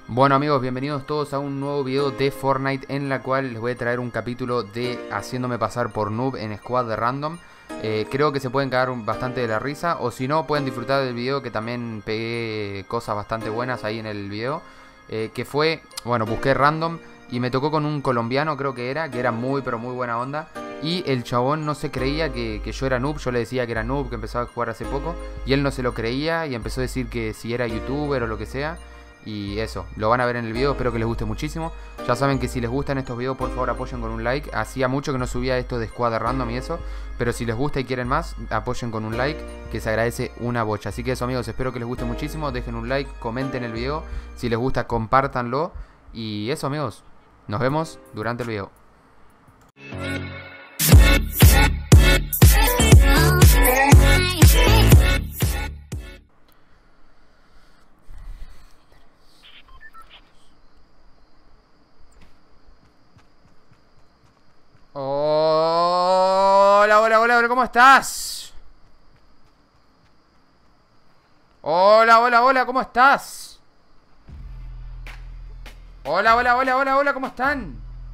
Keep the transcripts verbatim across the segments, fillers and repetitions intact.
Bueno amigos, bienvenidos todos a un nuevo video de Fortnite en la cual les voy a traer un capítulo de haciéndome pasar por noob en squad de random. eh, Creo que se pueden cagar bastante de la risa, o si no pueden disfrutar del video, que también pegué cosas bastante buenas ahí en el video. eh, Que fue, bueno, busqué random y me tocó con un colombiano, creo que era, que era muy pero muy buena onda. Y el chabón no se creía que, que yo era noob. Yo le decía que era noob, que empezaba a jugar hace poco, y él no se lo creía y empezó a decir que si era youtuber o lo que sea. Y eso, lo van a ver en el video, espero que les guste muchísimo. Ya saben que si les gustan estos videos, por favor apoyen con un like. Hacía mucho que no subía esto de squad random y eso, pero si les gusta y quieren más, apoyen con un like, que se agradece una bocha. Así que eso amigos, espero que les guste muchísimo. Dejen un like, comenten el video. Si les gusta, compártanlo. Y eso amigos, nos vemos durante el video. Hola, hola, hola, hola, ¿cómo estás? Hola, hola, hola, ¿cómo estás? Hola, hola, hola, hola, hola, ¿cómo están?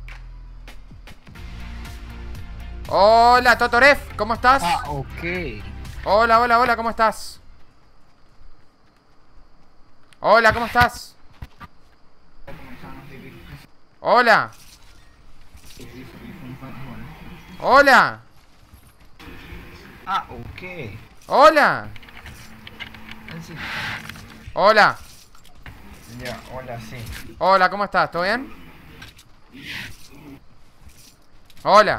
Hola, Totoref, ¿cómo estás? Ah, ok. Hola, hola, hola, ¿cómo estás? Hola, ¿cómo estás? Hola. Hola. Ah, ok. Hola. Así. Hola. Ya, hola, sí. Hola, ¿cómo estás? ¿Todo bien? Hola.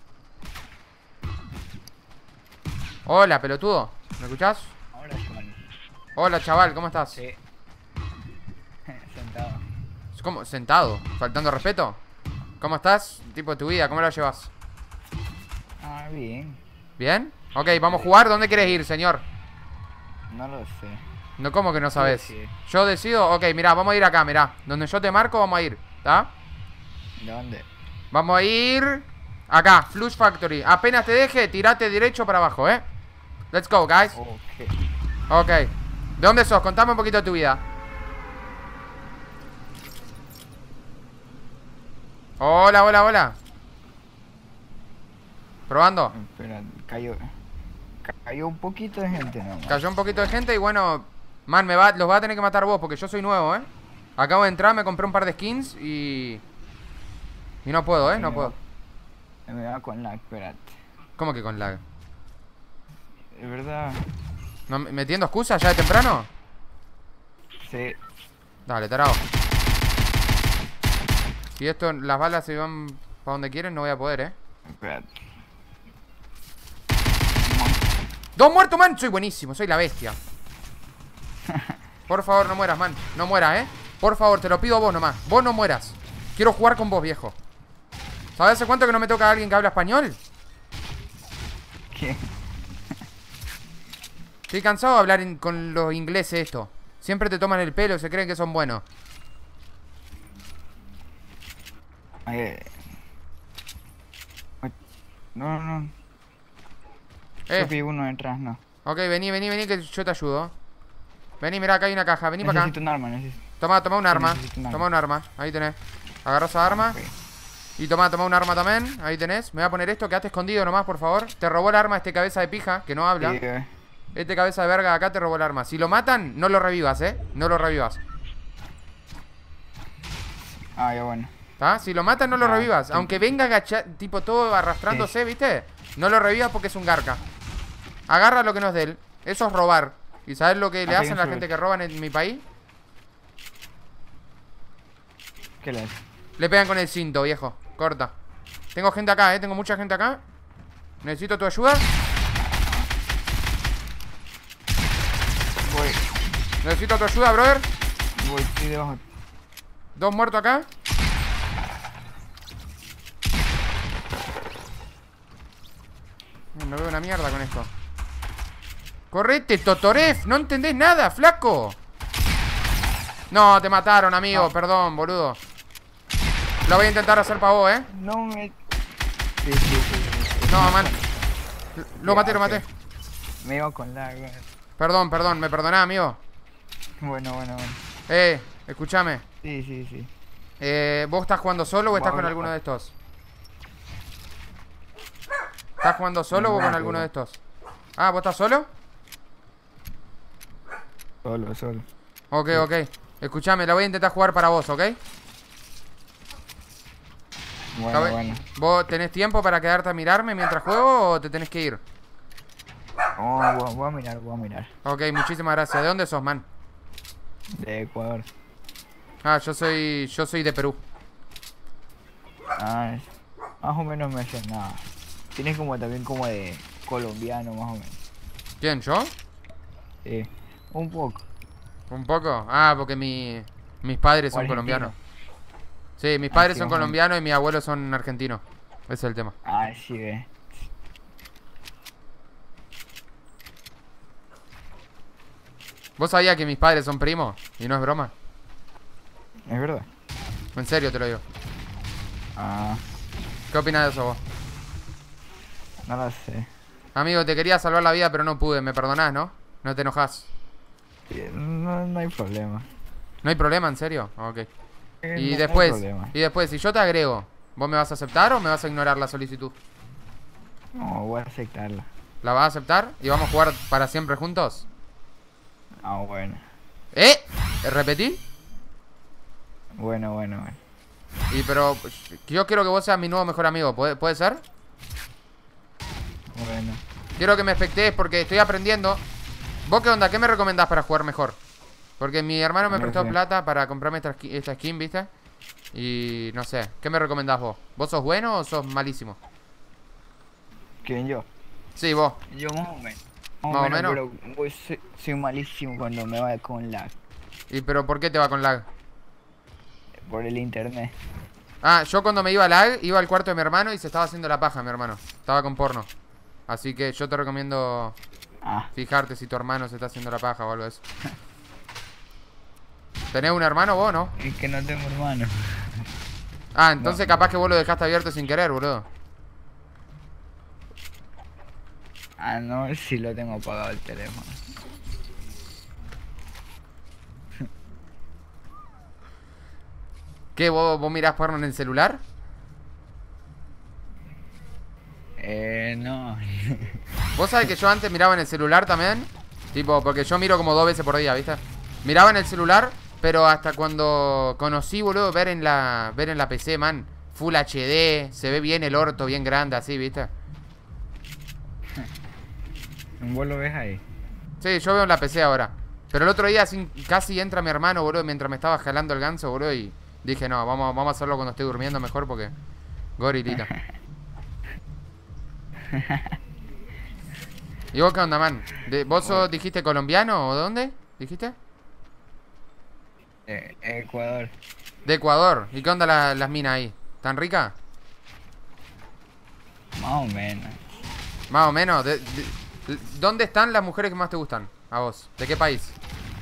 Hola, pelotudo. ¿Me escuchás? Ahora con. Hola, chaval, ¿cómo estás? Sí. Sentado. ¿Cómo? ¿Sentado? ¿Faltando respeto? ¿Cómo estás? Tipo de tu vida, ¿cómo la llevas? Ah, bien. ¿Bien? Ok, vamos a jugar. ¿Dónde quieres ir, señor? No lo sé. No, ¿cómo que no sabes? Sí, sí. Yo decido. Ok, mirá, vamos a ir acá, mirá. Donde yo te marco, vamos a ir. ¿Está? ¿Dónde? Vamos a ir acá, Flush Factory. Apenas te deje, tirate derecho para abajo, ¿eh? Let's go, guys. Ok. Ok. ¿De dónde sos? Contame un poquito de tu vida. Hola, hola, hola. Probando. Espera, cayó. Cayó un poquito de gente nomás. Cayó un poquito de gente y bueno, man, me va, los va a tener que matar vos porque yo soy nuevo, ¿eh? Acabo de entrar, me compré un par de skins y... Y no puedo, ¿eh? No puedo. Me va con lag, espérate. ¿Cómo que con lag? ¿Es verdad? ¿No, ¿Metiendo excusas ya de temprano? Sí. Dale, tarado. Si esto, las balas se van para donde quieren, no voy a poder, ¿eh? Espérate. ¡Dos muertos, man! Soy buenísimo, soy la bestia. Por favor, no mueras, man. No mueras, ¿eh? Por favor, te lo pido a vos nomás. Vos no mueras. Quiero jugar con vos, viejo. ¿Sabes hace cuánto que no me toca a alguien que habla español? ¿Qué? Estoy cansado de hablar in- con los ingleses esto. Siempre te toman el pelo y se creen que son buenos. Eh. No, no. Eh, Yo vi uno detrás, no. ok, vení, vení, vení que yo te ayudo. Vení, mirá, acá hay una caja, vení para acá. Necesito un arma, necesito. Toma, toma un arma. necesito un arma. Toma un arma, ahí tenés. Agarra esa arma. Ok. Y toma, toma un arma también, ahí tenés. Me voy a poner esto, quedate escondido nomás, por favor. Te robó el arma este cabeza de pija, que no habla. Sí, eh. Este cabeza de verga de acá te robó el arma. Si lo matan, no lo revivas, eh. No lo revivas. Ah, ya bueno. ¿Está? Si lo matan, no lo Ah, revivas. sí. Aunque venga agachado, tipo todo arrastrándose, ¿viste? No lo revivas porque es un garca. Agarra lo que no es de él. Eso es robar. ¿Y sabes lo que le Ah, hacen a la sube. gente que roban en mi país? ¿Qué le haces? Le pegan con el cinto, viejo. Corta. Tengo gente acá, eh. Tengo mucha gente acá. Necesito tu ayuda. Voy, Necesito tu ayuda, brother. voy, estoy debajo. Dos muertos acá. No veo una mierda con esto. Correte, Totoref. No entendés nada, flaco. No, te mataron, amigo. No. Perdón, boludo. Lo voy a intentar hacer para vos, eh. No me... Sí, sí, sí, sí. No, man. Lo Ya, maté, lo ok. maté. Me iba con lag, güey. Perdón, perdón, me perdonás, amigo. Bueno, bueno, bueno. Eh, escúchame. Sí, sí, sí. Eh, ¿Vos estás jugando solo o estás con Vamos, alguno de estos? ¿Estás jugando solo o con bueno, alguno de pero estos? Ah, ¿vos estás solo? solo, solo. Ok, Sí. ok. Escuchame, la voy a intentar jugar para vos, ¿ok? La Bueno, voy- bueno. ¿Vos tenés tiempo para quedarte a mirarme mientras juego o te tenés que ir? Oh, voy, voy a mirar, voy a mirar. Ok, muchísimas gracias. ¿De dónde sos, man? De Ecuador. Ah, yo soy. Yo soy de Perú. Ah, es- más o menos me hace nada. Tienes como también como de colombiano, más o menos. ¿Quién, yo? Sí, un poco. ¿Un poco? Ah, porque mi, mis padres O son colombianos. argentino. Sí, mis Ah, padres sí, son más o menos. colombianos y mis abuelos son argentinos. Ese es el tema. Ah, sí, ve. ¿Vos sabías que mis padres son primos? Y no es broma. Es verdad. En serio te lo digo. Ah, ¿Qué opinas de eso vos? no lo sé. Amigo, te quería salvar la vida, pero no pude. ¿Me perdonás, no? ¿No te enojás? Sí, No, no hay problema. ¿No hay problema, en serio? Ok. Eh, Y no, no hay después, problema. y después, si yo te agrego, ¿vos me vas a aceptar o me vas a ignorar la solicitud? No, voy a aceptarla. ¿La vas a aceptar? ¿Y vamos a jugar para siempre juntos? Ah, bueno. ¿Eh? ¿Repetí? Bueno, bueno, bueno. Y pero yo quiero que vos seas mi nuevo mejor amigo, ¿puede, puede ser? Bueno. Quiero que me espectees porque estoy aprendiendo. ¿Vos qué onda? ¿Qué me recomendás para jugar mejor? Porque mi hermano me No prestó sé. plata para comprarme esta, ski- esta skin, ¿viste? Y no sé, ¿qué me recomendás vos? ¿Vos sos bueno o sos malísimo? ¿Quién yo? Sí, vos. Yo más o menos. Más o menos. Pero voy, soy, soy malísimo cuando me va con lag. ¿Y pero por qué te va con lag? Por el internet. Ah, yo cuando me iba a lag, iba al cuarto de mi hermano y se estaba haciendo la paja, mi hermano. Estaba con porno. Así que yo te recomiendo Ah, fijarte si tu hermano se está haciendo la paja o algo de eso. ¿Tenés un hermano vos, no? es que no tengo hermano. Ah, entonces No. capaz que vos lo dejaste abierto sin querer, boludo. Ah, no, si lo tengo apagado el teléfono. ¿Qué? ¿Vos, vos mirás porno en el celular? Eh, no. Vos sabés que yo antes miraba en el celular también. Tipo, porque yo miro como dos veces por día, ¿viste? Miraba en el celular, pero hasta cuando conocí, boludo, ver en la, ver en la P C, man. Full H D, se ve bien el orto, bien grande, así, ¿viste? ¿Vos lo ves ahí? Sí, yo veo en la P C ahora. Pero el otro día así, casi entra mi hermano, boludo, mientras me estaba jalando el ganso, boludo, y dije, no, vamos, vamos a hacerlo cuando esté durmiendo mejor porque... Gorilita. ¿Y vos qué onda, man? De- ¿Vos sos, dijiste colombiano o de dónde? ¿Dijiste? Eh, Ecuador. De Ecuador. ¿Y qué onda la- las minas ahí? ¿Tan ricas? Más o menos. Más o menos. De- de- ¿Dónde están las mujeres que más te gustan? A vos. ¿De qué país?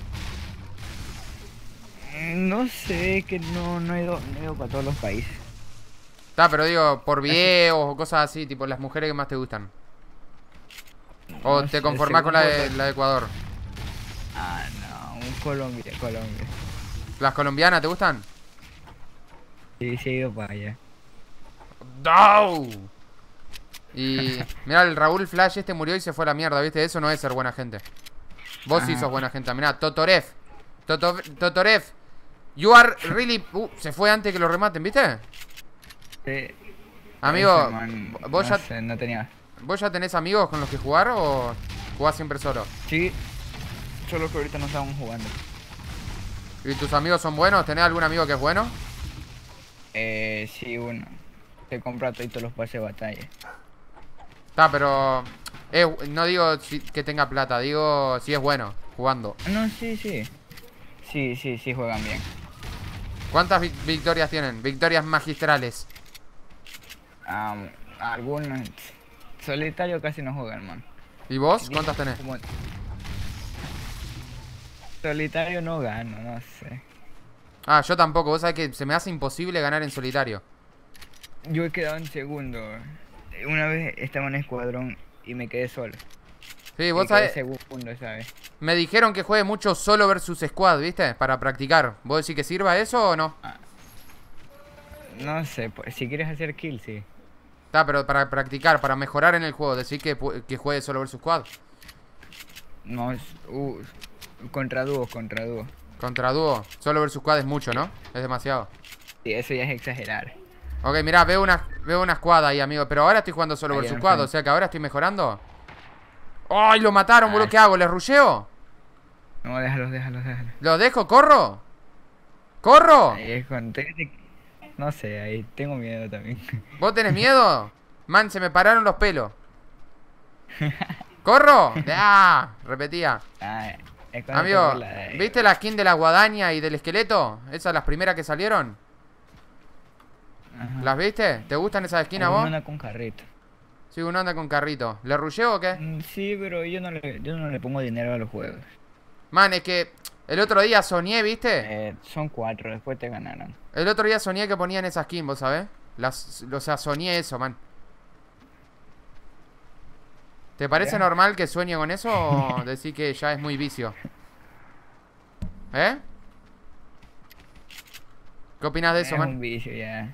Mm, No sé, que no, no he ido, no he ido para todos los países. Está, pero digo, por videos o cosas así, tipo las mujeres que más te gustan. ¿O No te sé, conformás con según la de, vos- la de Ecuador? Ah, no, un Colombia, Colombia. ¿Las colombianas te gustan? Sí, sí he ido para allá. ¡Dau! Y mira, el Raúl Flash este murió y se fue a la mierda, ¿viste? Eso no es ser buena gente. Vos sí Ajá. sos buena gente. Mirá, Totorev. Toto- Totorev. You are really... Uh, se fue antes que lo rematen, ¿viste? Sí. Amigo, Ese man, ¿vos, no ya, sé, no tenía. ¿vos ya tenés amigos con los que jugar o jugás siempre solo? Sí, solo que ahorita no estamos jugando. ¿Y tus amigos son buenos? ¿Tenés algún amigo que es bueno? Eh, sí, uno. Se compra todos los pases de batalla. Está, pero... eh, no digo si- que tenga plata, digo si es bueno jugando. No, sí, sí. Sí, sí, sí juegan bien. ¿Cuántas vi- victorias tienen? Victorias magistrales. Am, algunos. Solitario casi no juegan, man. ¿Y vos? ¿Cuántas tenés? Como- Solitario no gano, no sé. Ah, yo tampoco. Vos sabés que se me hace imposible ganar en solitario. Yo he quedado en segundo. Una vez estaba en escuadrón y me quedé solo. Sí, vos Y quedé sabés. segundo, ¿sabes? Me dijeron que juegue mucho solo versus squad, ¿viste? Para practicar. ¿Vos decís que sirva eso o no? No sé, pues, si quieres hacer kill, sí. Está, pero para practicar, para mejorar en el juego. Decís que, pu- que juegue solo versus squad. No, es- uh, contra dúos, contra dúos. Contra dúo. Solo versus squad es mucho, ¿no? Es demasiado. Sí, eso ya es exagerar. Ok, mirá, veo una, veo una squad ahí, amigo. Pero ahora estoy jugando solo Ahí versus al squad. frente. O sea que ahora estoy mejorando. ¡Ay, lo mataron, Ah. boludo! ¿Qué hago? ¿Les rusheo? No, déjalos, déjalos, déjalos. ¿Lo dejo? ¿Corro? ¿Corro? Ahí es con... te- te- No sé, ahí tengo miedo también. ¿Vos tenés miedo? Man, se me pararon los pelos. ¿Corro? ¡Ah! Repetía. Ah, es cuando Amigo, toco la de- ¿viste la skin de la guadaña y del esqueleto? Esas las primeras que salieron. Ajá. ¿Las viste? ¿Te gustan esas skins a Uno vos? anda con carrito. Sí, uno anda con carrito. ¿Le rusheo o qué? Mm, Sí, pero yo no, le, yo no le pongo dinero a los juegos. Man, es que el otro día soñé, ¿viste? Eh, son cuatro, después te ganaron. El otro día soñé que ponían esa skin, ¿vos sabés? Las, o sea, soñé eso, man. ¿Te parece Ya. normal que sueñe con eso o decir que ya es muy vicio? ¿Eh? ¿Qué opinas de eso, es man? un vicio ya.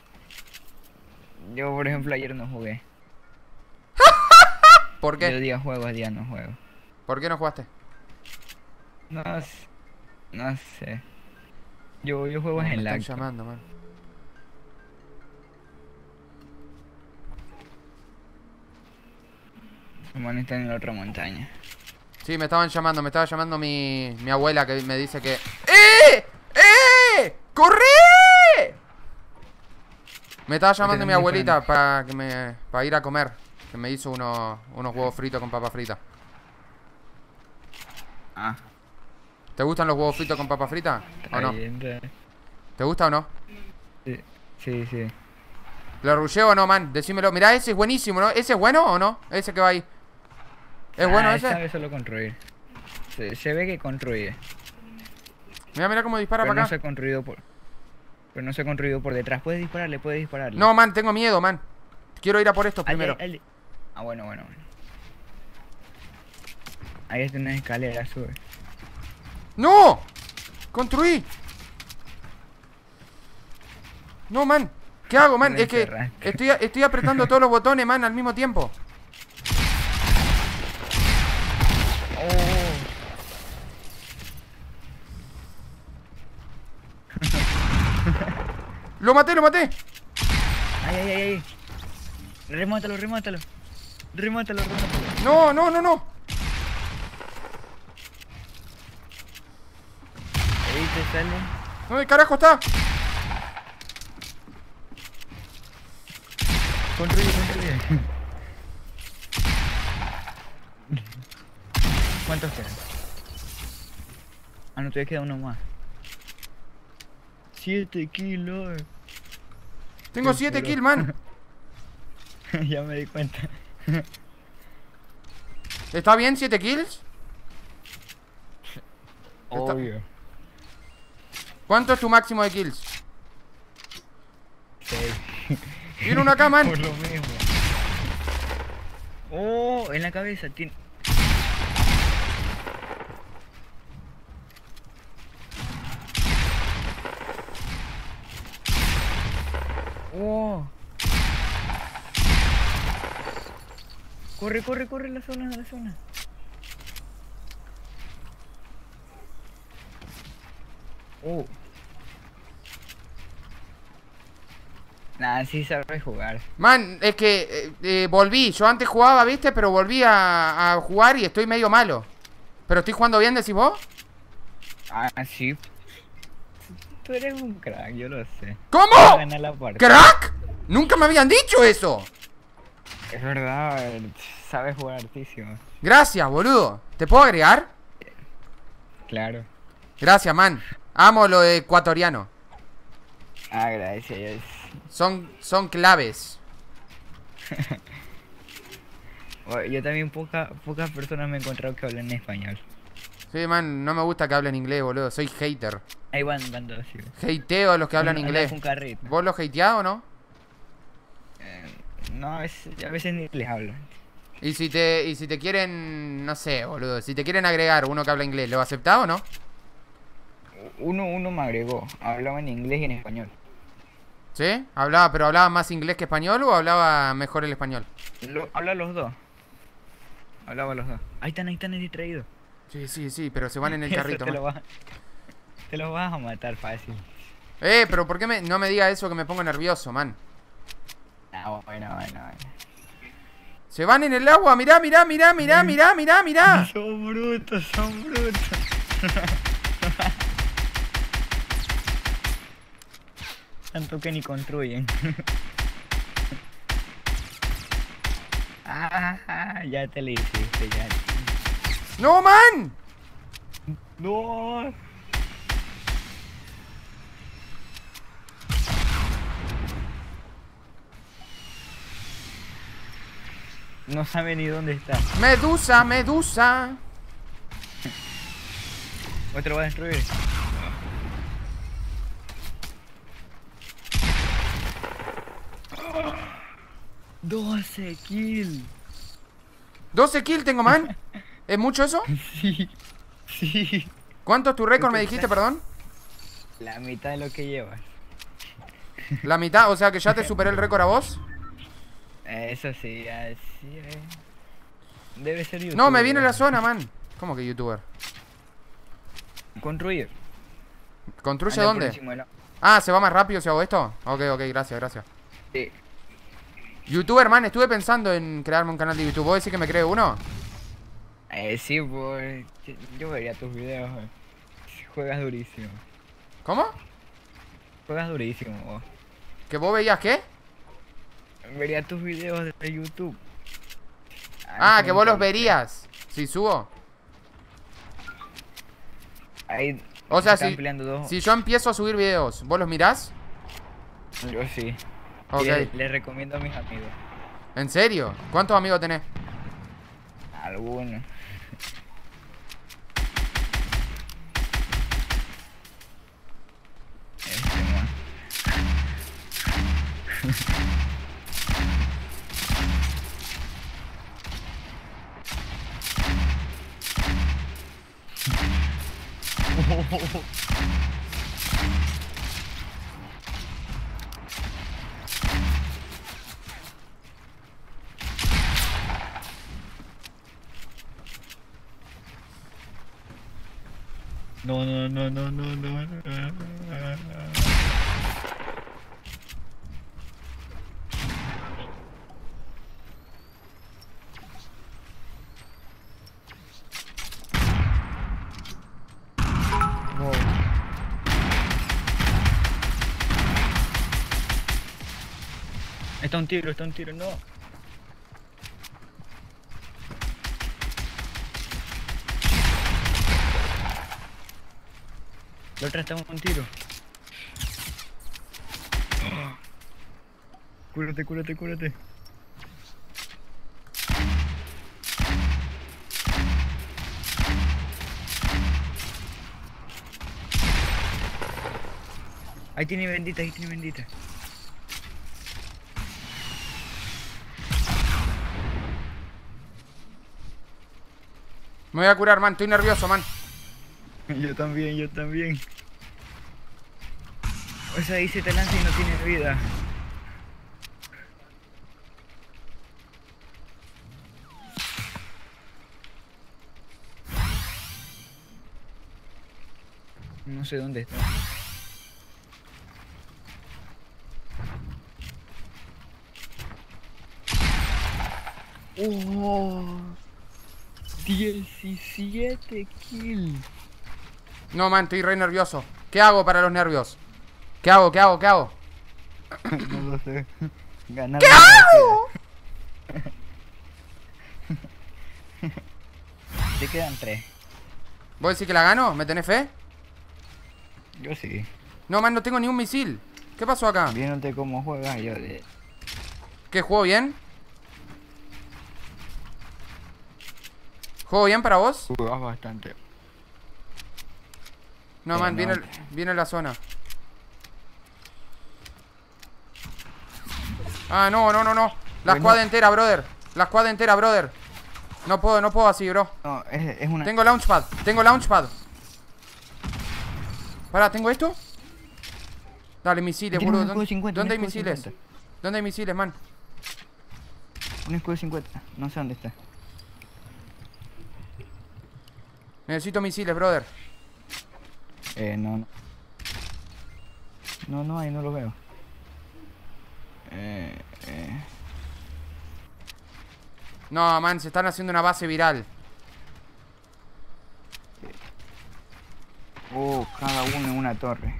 Yo, por ejemplo, ayer no jugué. ¿Por Yo qué? día juego, día no juego. ¿Por qué no jugaste? No, s- no sé. Yo, yo juego No, me en están lag. llamando, man. Man está en la otra montaña. Sí, me estaban llamando, me estaba llamando mi, mi abuela que me dice que... ¡Eh! ¡Eh! ¡Corre! Me estaba llamando mi tenés abuelita para que me para ir a comer. Que me hizo unos, unos huevos fritos con papa frita. Ah, ¿Te gustan los huevos fritos con papa frita? ¿O está no? bien, está- ¿Te gusta o no? Sí, sí, sí. ¿Lo rusheo o no, man? Decímelo. Mirá, ese es buenísimo, ¿no? ¿Ese es bueno o no? Ese que va ahí. ¿Es bueno Ah, ese? sabe solo construir. Se, se ve que construye. Mira, mira cómo dispara Pero para no acá. se ha construido por... Pero no se ha construido por detrás. Puedes dispararle, puedes dispararle. No, man, tengo miedo, man. Quiero ir a por estos Al de- primero. al de- Ah, bueno, bueno, bueno. Ahí está una escalera, sube. ¡No! ¡Construí! No, man. ¿Qué hago, man? Me Es que encerraste. estoy, estoy apretando todos los botones, man, al mismo tiempo. Oh. ¡Lo maté, lo maté! Ay, ay, ay, ay. Remátalo, remátalo. Remátalo, remátalo. No, no, no, no. Ahí te sale. ¿Dónde carajo está? Construye, construye. ¿Cuántos quedan? Ah, no, todavía queda uno más. Siete kilos. Tengo Sí, siete pero- kills, man. Ya me di cuenta. ¿Está bien siete kills? Está- Obvio. ¿Cuánto es tu máximo de kills? Seis. Viene uno acá, man. Por lo mismo. Oh, en la cabeza tiene. Oh. Corre, corre, corre la zona, la zona. Oh. Nah, sí sabes jugar. Man, es que eh, eh, volví. Yo antes jugaba, ¿viste? Pero volví a, a jugar y estoy medio malo. ¿Pero estoy jugando bien, decís vos? Ah, sí. Tú eres un crack, yo lo sé. ¿Cómo? Vas a ganar la partida. ¿Crack? Nunca me habían dicho eso. Es verdad, sabes jugar altísimo. Gracias, boludo. ¿Te puedo agregar? Claro. Gracias, man. Amo lo ecuatoriano. Ah, gracias. Son, son claves. Bueno, yo también poca, pocas personas me he encontrado que hablan español. Sí, man, no me gusta que hablen inglés, boludo. Soy hater. Ahí van, van dos, sí. Hateo a los que hablan Anda inglés. con carrito. ¿Vos lo hateás o no? Eh, no, es, a veces ni les hablo. Y si te, y si te quieren, no sé, boludo, si te quieren agregar uno que habla inglés, ¿lo aceptás o no? Uno, uno me agregó, hablaba en inglés y en español. ¿Sí? ¿Hablaba, pero hablaba más inglés que español o hablaba mejor el español? Lo, habla los dos. Hablaba los dos. Ahí están, ahí están distraídos. Sí, sí, sí, pero se van en el Eso carrito, te man. lo vas, te lo vas a matar fácil. Eh, pero ¿por qué me, no me diga eso que me pongo nervioso, man? No, bueno, bueno, bueno. Se van en el agua, mirá, mirá, mirá, mirá, mirá, mirá, mirá. Son brutos, son brutos. Tanto que ni construyen. Ah, ya te lo hiciste, ya. ¡No, man! No. No sabe ni dónde está. Medusa, medusa. Otro va a destruir. doce kills. doce kills tengo, man. ¿Es mucho eso? Sí, sí. ¿Cuánto es tu récord, me dijiste, perdón? La mitad de lo que llevas. La mitad, o sea que ya te superé el récord a vos. Eso sí, así es. Debe ser youtuber. No, me viene la zona, man. ¿Cómo que youtuber? Construir. ¿Construye Anda por dónde? encima de la- Ah, ¿se va más rápido si hago esto? Ok, ok, gracias, gracias. Sí. Youtuber, man, estuve pensando en crearme un canal de YouTube. ¿Vos decís que me cree uno? Eh, sí, pues. Yo vería tus videos. eh. Juegas durísimo. ¿Cómo? Juegas durísimo vos. ¿Que vos veías qué? Vería tus videos de YouTube. Ah, que vos los entonces, verías. Si subo. Ahí O sea, están si, peleando dos. si yo empiezo a subir videos, ¿vos los mirás? Yo sí. Ok. Y les, les recomiendo a mis amigos. ¿En serio? ¿Cuántos amigos tenés? Algunos. Este, man. No, no, no, no, no, no. Wow. Está un tiro, está un tiro, no. La otra está un tiro. Cúrate, cúrate, cúrate. Ahí tiene bendita, ahí tiene bendita. Me voy a curar, man. Estoy nervioso, man. Yo también, yo también. O sea, ahí se te lanza y no tienes vida. No sé dónde está. Oh, diecisiete kills. No, man, estoy re nervioso. ¿Qué hago para los nervios? ¿Qué hago? ¿Qué hago? ¿Qué hago? No lo sé. Ganar ¿Qué la hago? partida. Te quedan tres. ¿Vos decís que la gano? ¿Me tenés fe? Yo sí. No, man, no tengo ni un misil. ¿Qué pasó acá? Viéndote cómo juegas, yo de... ¿Qué, juego bien? ¿Juego bien para vos? Juegas bastante. No, Eh, man, no. viene, el- viene la zona. Ah, no, no, no, no. La Bueno. escuadra entera, brother. La squad entera, brother. No puedo, no puedo así, bro. No, es, es una... Tengo launchpad, tengo launchpad. Pará, ¿tengo esto? Dale, misiles, Tiene un boludo. escudo ¿Dónde, cincuenta, ¿dónde hay un escudo misiles? cincuenta. ¿Dónde hay misiles, man? Un escudo cincuenta. No sé dónde está. Necesito misiles, brother. Eh, no, no. No, no hay, no lo veo. Eh, eh. No, man, se están haciendo una base viral. Oh, cada uno en una torre.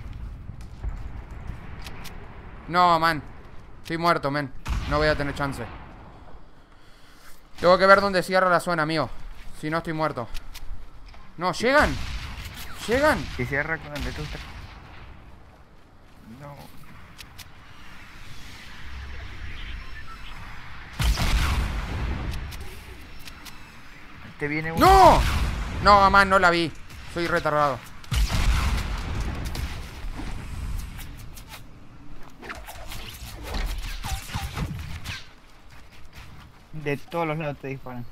No, man. Estoy muerto, man. No voy a tener chance. Tengo que ver dónde cierra la zona, amigo. Si no, estoy muerto. No, ¿llegan? ¿Llegan? Si cierra con el de tu... No. Te viene uno. ¡No! No, man, no la vi. Soy retardado. De todos los lados te disparan.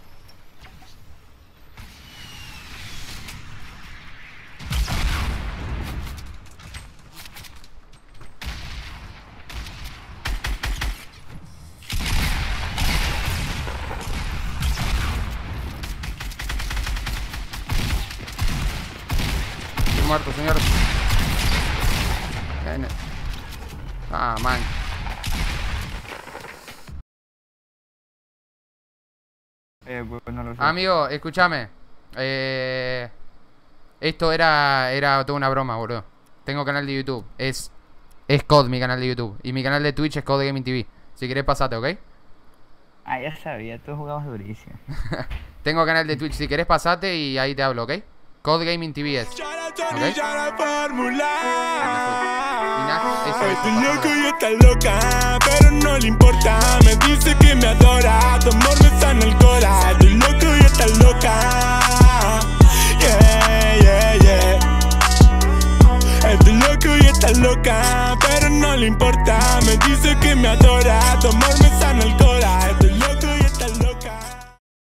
Estoy muerto, señor. Ah, man. Eh, pues no lo sé. Amigo, escúchame. Eh, esto era era toda una broma, boludo. Tengo canal de YouTube. Es es C O D mi canal de YouTube. Y mi canal de Twitch es C O D Gaming T V. Si querés, pasate, ¿ok? Ah, ya sabía, tú jugabas durísimo. Tengo canal de Twitch. Si querés, pasate y ahí te hablo, ¿ok? C O D Gaming T V es. ¿Ok? Eso, Estoy eso, loco y está loca, pero no le importa. Me dice que me adora, tu amor me sana el cora. Estoy loco y está loca. Yeah, yeah, yeah. Estoy loco y está loca, pero no le importa. Me dice que me adora, tu amor me sana el cora.